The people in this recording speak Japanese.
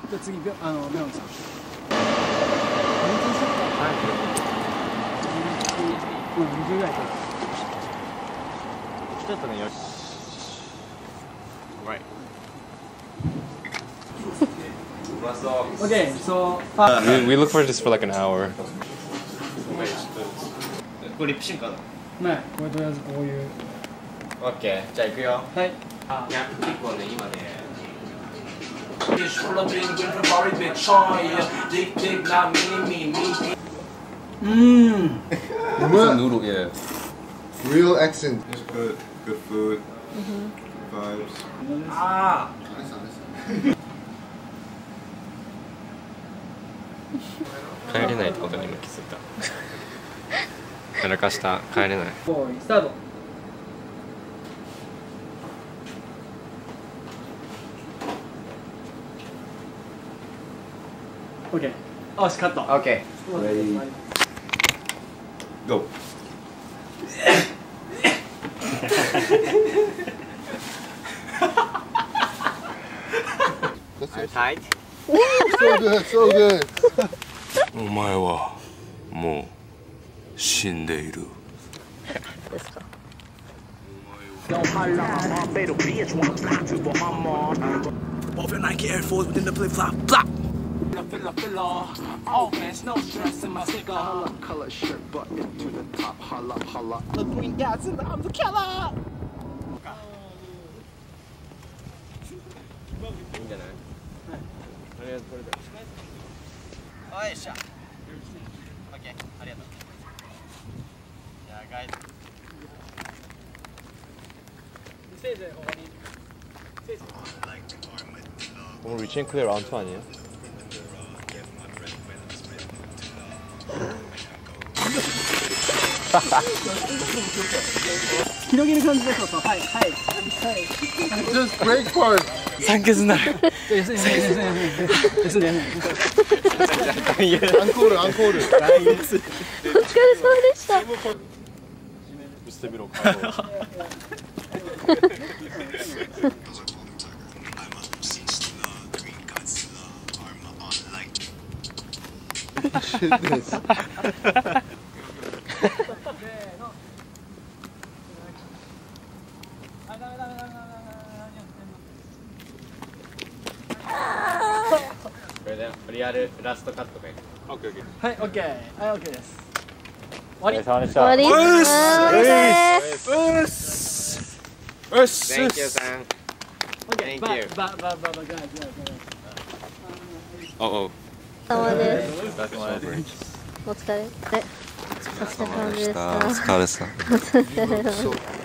じゃあ次ベロンさん。20ぐらいちょっとね、よし。Right. Okay, so We look for this for like an hour. これリップシンクかな。 ね、これとりあえずこういう。 オッケー、じゃあ行くよ。 はい。 いや、結構ね、今ね。 Noodle, yeah. Real accent. It's good. Good food. Vibes. ああ。 帰れないってことに今気づいた。やらかした。帰れない。 スタート。オッケー。あ、しカット。 オッケー。 Ready. Go. Are you tight? So good, so good. お前はもう死んでいる。 ですか。 Off your Nike Air Force within the flip flop. Flop. All fans, no stress in my cigar. Color shirt button to the top. Holla, holla. The green dots and I'm the killer. いいんじゃない？とりあえずこれで。おいしょ。オッケー、ありがとう。じゃあ、ガイド。 오늘 리치앤 클리어 라운드 2 아니에요? Just break part. Encore, encore. お疲れ様でした。 Shit this. リアルラストカットで。 はい、オッケー。はい、オッケーです。 お疲れ様でした。 終わり。 Thank you, Sam. Okay, Thank you. Oh, 様です。お疲れ。お疲れ様でした。 お疲れ様でした。